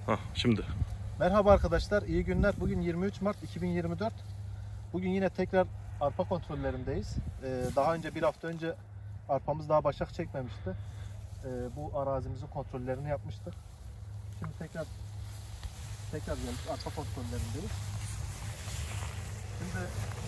Şimdi. Merhaba arkadaşlar, iyi günler. Bugün 23 Mart 2024. Bugün yine tekrar arpa kontrollerindeyiz. Daha önce bir hafta önce arpamız daha başak çekmemişti. Bu arazimizin kontrollerini yapmıştık. Şimdi tekrar gelmiş arpa kontrollerindeyiz. Şimdi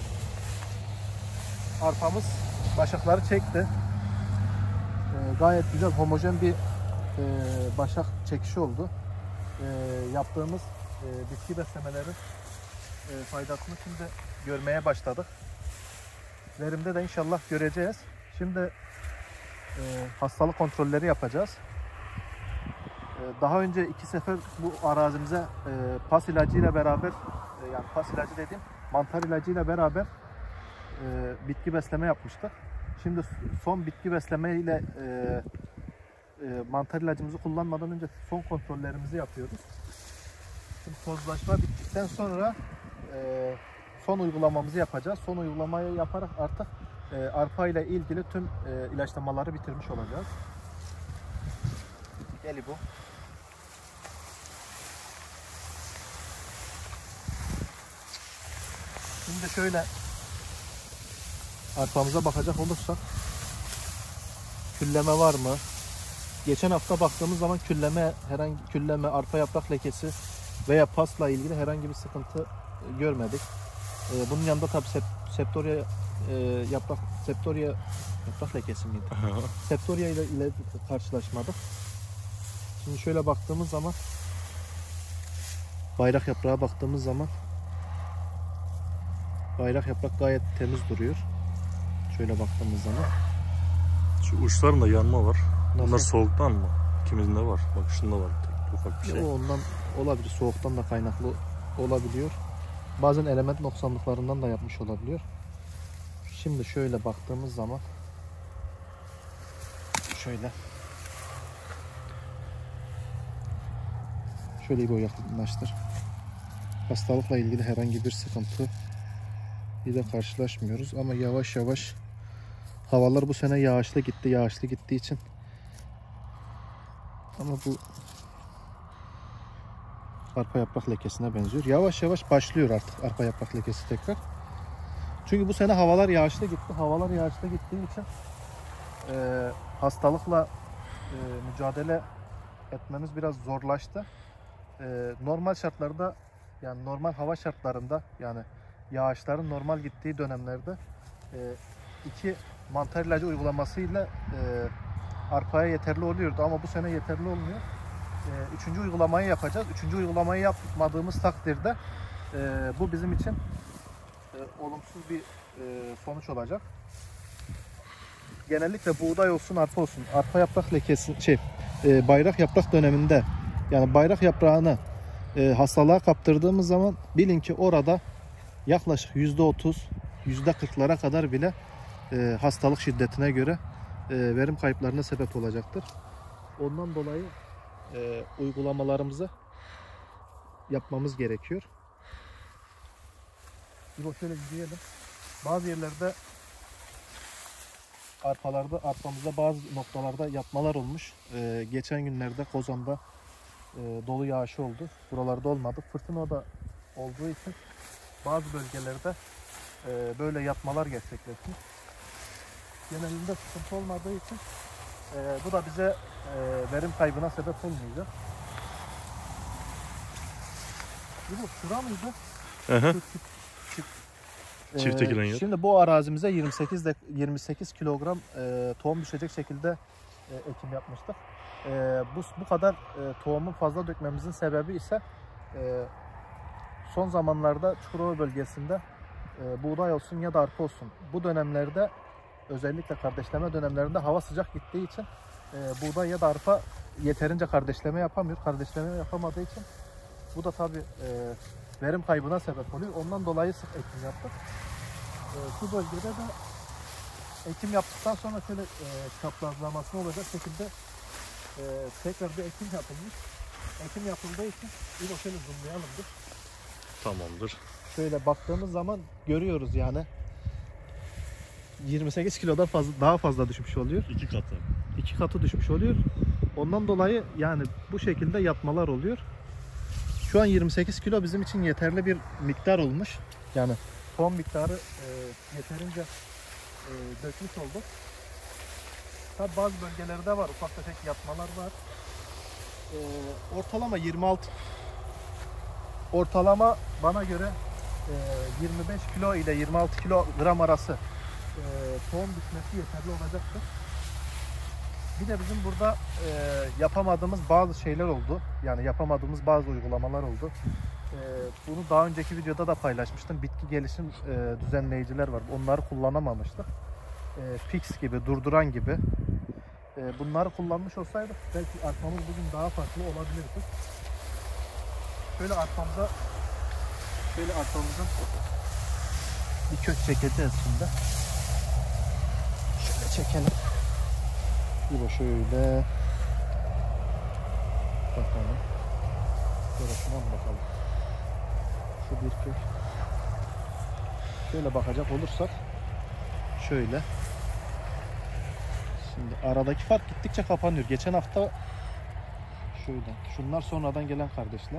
arpamız başakları çekti. Gayet güzel, homojen bir başak çekişi oldu. Yaptığımız bitki beslemelerin faydasını şimdi görmeye başladık. Verimde de inşallah göreceğiz. Şimdi hastalık kontrolleri yapacağız. Daha önce 2 sefer bu arazimize pas ilacıyla beraber, yani pas ilacı dediğim mantar ilacıyla beraber bitki besleme yapmıştık. Şimdi son bitki besleme ile mantar ilacımızı kullanmadan önce son kontrollerimizi yapıyoruz. Şimdi tozlaşma bittikten sonra son uygulamamızı yapacağız. Son uygulamayı yaparak artık arpa ile ilgili tüm ilaçlamaları bitirmiş olacağız. Gel bu. Şimdi şöyle arpamıza bakacak olursak külleme var mı? Geçen hafta baktığımız zaman külleme, arpa yaprak lekesi veya pasla ilgili herhangi bir sıkıntı görmedik. Bunun yanında tabii septoria yaprak lekesi miydi? Septoria ile karşılaşmadık. Şimdi şöyle baktığımız zaman, bayrak yaprağa baktığımız zaman bayrak yaprak gayet temiz duruyor. Şöyle baktığımız zaman. Şu uçlarında yanma var. Nasıl? Bunlar soğuktan mı? İkimizin de var. Bak şunda var. Ufak bir şey. O ondan olabilir. Soğuktan da kaynaklı olabiliyor. Bazen element noksanlıklarından da yapmış olabiliyor. Şimdi şöyle baktığımız zaman şöyle bir yakınlaştır. Hastalıkla ilgili herhangi bir sıkıntı ile karşılaşmıyoruz ama yavaş yavaş havalar bu sene yağışlı gittiği için, ama bu arpa yaprak lekesine benziyor. Yavaş yavaş başlıyor artık arpa yaprak lekesi tekrar. Çünkü bu sene havalar yağışlı gitti. Havalar yağışlı gittiği için hastalıkla mücadele etmemiz biraz zorlaştı. Normal şartlarda, yani normal hava şartlarında, yani yağışların normal gittiği dönemlerde 2 mantar ilacı uygulamasıyla arpaya yeterli oluyordu ama bu sene yeterli olmuyor. 3. uygulamayı yapacağız. 3. uygulamayı yapmadığımız takdirde bu bizim için olumsuz bir sonuç olacak. Genellikle buğday olsun, arpa olsun, arpa yaprak lekesi, bayrak yaprak döneminde, yani bayrak yaprağını hastalığa kaptırdığımız zaman bilin ki orada yaklaşık %30, %40'lara kadar bile hastalık şiddetine göre verim kayıplarına sebep olacaktır. Ondan dolayı uygulamalarımızı yapmamız gerekiyor. Bir şöyle izleyelim. Bazı yerlerde arpamızda bazı noktalarda yatmalar olmuş. Geçen günlerde Kozan'da dolu yağışı oldu. Buralarda olmadı. Fırtına da olduğu için bazı bölgelerde böyle yatmalar gerçekleşmiş. Genelinde sıkıntı olmadığı için bu da bize verim kaybına sebep olmayacak. Bu şura mıydı? Çifte giren yer. Şimdi bu arazimize 28 kilogram tohum düşecek şekilde ekim yapmıştık. Bu kadar tohumun fazla dökmemizin sebebi ise son zamanlarda Çukurova bölgesinde buğday olsun ya da arpa olsun, bu dönemlerde, özellikle kardeşleme dönemlerinde hava sıcak gittiği için buğday ya da arpa yeterince kardeşleme yapamıyor. Kardeşleme yapamadığı için bu da tabi verim kaybına sebep oluyor. Ondan dolayı sık ekim yaptık. Şu bölgede de ekim yaptıktan sonra şöyle çaprazlaması olacak şekilde tekrar bir ekim yapılmış. Ekim yapıldığı için bir şöyle zoomlayalımdır. Tamamdır. Şöyle baktığımız zaman görüyoruz yani 28 kilodan daha fazla düşmüş oluyor. 2 katı. 2 katı düşmüş oluyor. Ondan dolayı yani bu şekilde yatmalar oluyor. Şu an 28 kilo bizim için yeterli bir miktar olmuş. Yani tohum miktarı yeterince dökmüş olduk. Tabi bazı bölgelerde var, ufak tefek yatmalar var. Ortalama 26, ortalama bana göre 25 kilo ile 26 kilogram arası tohum düşmesi yeterli olacaktır. Bir de bizim burada yapamadığımız bazı şeyler oldu. Yani yapamadığımız bazı uygulamalar oldu. Bunu daha önceki videoda da paylaşmıştım. Bitki gelişim düzenleyiciler var. Onları kullanamamıştık. Fix gibi, durduran gibi. Bunları kullanmış olsaydık belki arpamız bugün daha farklı olabilirdi. Şöyle arpamızın bir kök çekeceğiz şimdi. Şöyle çekelim. Bir şöyle bakalım. Şöyle şuna mı bakalım? Şu bir kök. Şöyle bakacak olursak şöyle. Şimdi aradaki fark gittikçe kapanıyor. Geçen hafta şöyle. Şunlar sonradan gelen kardeşler.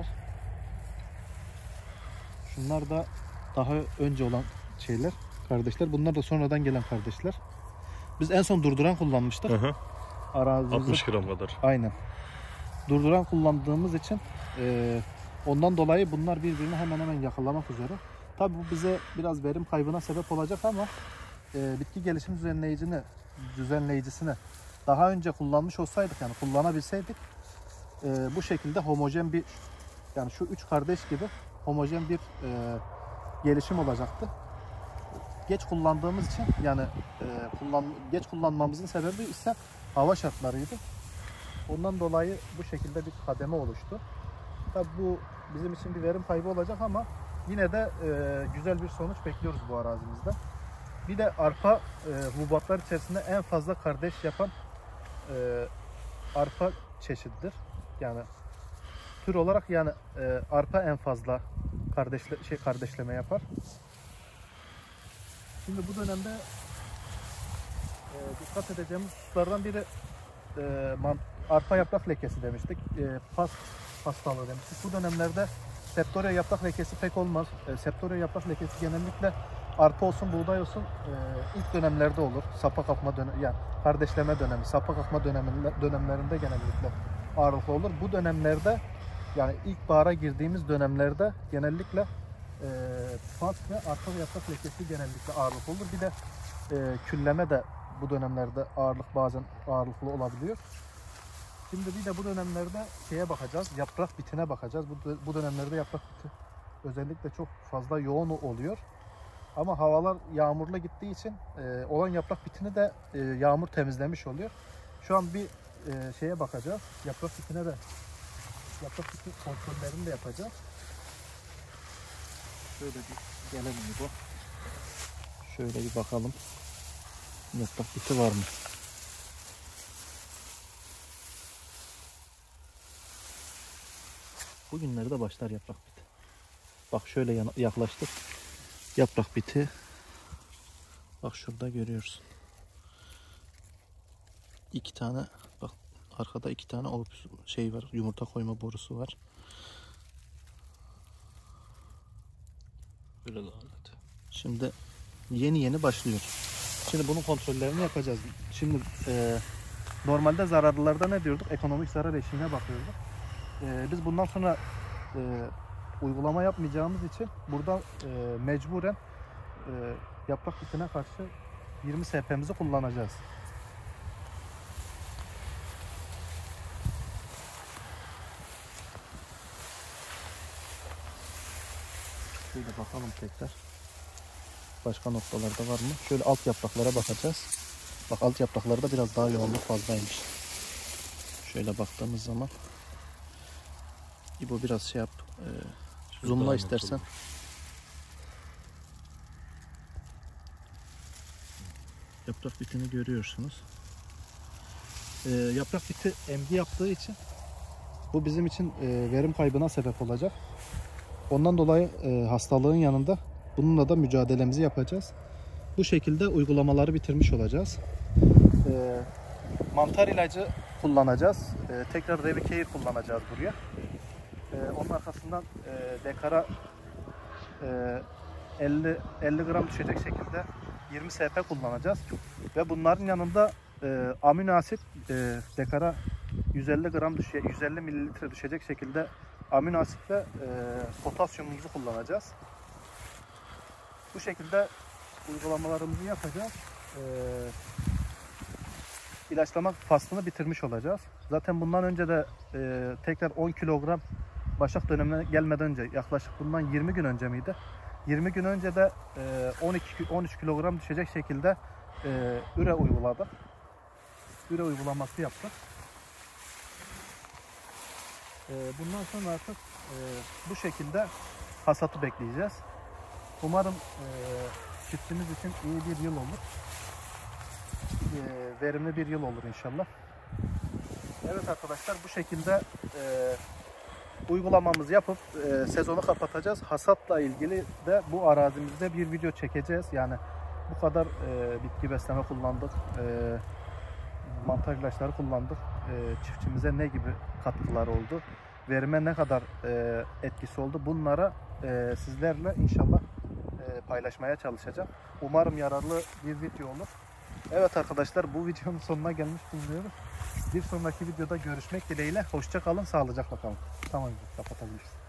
Şunlar da daha önce olan şeyler, kardeşler. Bunlar da sonradan gelen kardeşler. Biz en son durduran kullanmıştık. Hı. Arazimizde 60 gram kadar. aynen. Durduran kullandığımız için ondan dolayı bunlar birbirini hemen hemen yakalamak üzere. Tabi bu bize biraz verim kaybına sebep olacak ama bitki gelişim düzenleyicisini daha önce kullanmış olsaydık, yani kullanabilseydik bu şekilde homojen bir, yani şu üç kardeş gibi homojen bir gelişim olacaktı. Geç kullandığımız için, yani geç kullanmamızın sebebi ise hava şartlarıydı. Ondan dolayı bu şekilde bir kademe oluştu. Tabi bu bizim için bir verim kaybı olacak ama yine de güzel bir sonuç bekliyoruz bu arazimizde. Bir de arpa hububatlar içerisinde en fazla kardeş yapan arpa çeşididir. Yani tür olarak, yani arpa en fazla kardeşleme yapar. Şimdi bu dönemde dikkat edeceğimiz hususlardan biri arpa yaprak lekesi demiştik. Pas hastalığı demiştik. Bu dönemlerde septoria yaprak lekesi pek olmaz. Septoria yaprak lekesi genellikle arpa olsun, buğday olsun ilk dönemlerde olur. Sapa kalkma dönemi, yani kardeşleme dönemi, sapa kalkma dönemlerinde genellikle ağırlıklı olur. Bu dönemlerde, yani ilkbahara girdiğimiz dönemlerde genellikle pas ve arpa ve yaprak lekesi genellikle ağırlıklı olur. Bir de külleme de bu dönemlerde bazen ağırlıklı olabiliyor. Şimdi bir de bu dönemlerde şeye bakacağız, yaprak bitine bakacağız. Bu dönemlerde yaprak biti özellikle çok fazla yoğun oluyor. Ama havalar yağmurlu gittiği için olan yaprak bitini de yağmur temizlemiş oluyor. Şu an bir şeye bakacağız. Yaprak bitine de, yaprak biti kontrollerini de yapacağız. Şöyle bir gelelim bu. Şöyle bir bakalım. Yaprak biti var mı? Bugünlerde başlar yaprak biti. Bak şöyle yaklaştık. Yaprak biti. Bak şurada görüyorsun. 2 tane, bak arkada 2 tane şey var. Yumurta koyma borusu var. Böyle daha net. Şimdi yeni başlıyor. Şimdi bunun kontrollerini yapacağız. Şimdi normalde zararlılarda ne diyorduk? Ekonomik zarar eşiğine bakıyorduk. Biz bundan sonra uygulama yapmayacağımız için burada mecburen yaprak bitine karşı 20 SP'mizi kullanacağız. Şöyle bakalım tekrar. Başka noktalarda var mı? Şöyle alt yapraklara bakacağız. Bak alt yapraklarda biraz daha yoğunluk fazlaymış. Şöyle baktığımız zaman. İbo biraz şey yap. Zoomla istersen. Yaprak bitini görüyorsunuz. Yaprak biti emgi yaptığı için bu bizim için verim kaybına sebep olacak. Ondan dolayı hastalığın yanında bununla da mücadelemizi yapacağız. Bu şekilde uygulamaları bitirmiş olacağız. Mantar ilacı kullanacağız. Tekrar Revicare kullanacağız buraya. Onun arkasından dekara 50 gram düşecek şekilde 20 SP kullanacağız. Ve bunların yanında amino asit dekara 150 gram 150 mililitre düşecek şekilde amino asit ve potasyumumuzu kullanacağız. Bu şekilde uygulamalarımızı yapacağız. İlaçlama faslını bitirmiş olacağız. Zaten bundan önce de tekrar 10 kilogram başak dönemine gelmeden önce, yaklaşık bundan 20 gün önce miydi? 20 gün önce de 13 kilogram düşecek şekilde üre uyguladık. Üre uygulaması yaptık. Bundan sonra artık bu şekilde hasatı bekleyeceğiz. Umarım çiftçimiz için iyi bir yıl olur. Verimli bir yıl olur inşallah. Evet arkadaşlar, bu şekilde uygulamamızı yapıp sezonu kapatacağız. Hasatla ilgili de bu arazimizde bir video çekeceğiz. Yani bu kadar bitki besleme kullandık, mantar ilaçları kullandık. Çiftçimize ne gibi katkılar oldu, verime ne kadar etkisi oldu, bunlara sizlerle inşallah paylaşmaya çalışacağım. Umarım yararlı bir video olur. Evet arkadaşlar, bu videonun sonuna gelmiş bulunuyoruz. Bir sonraki videoda görüşmek dileğiyle. Hoşça kalın, sağlıcakla kalın. Tamam, kapatabiliriz.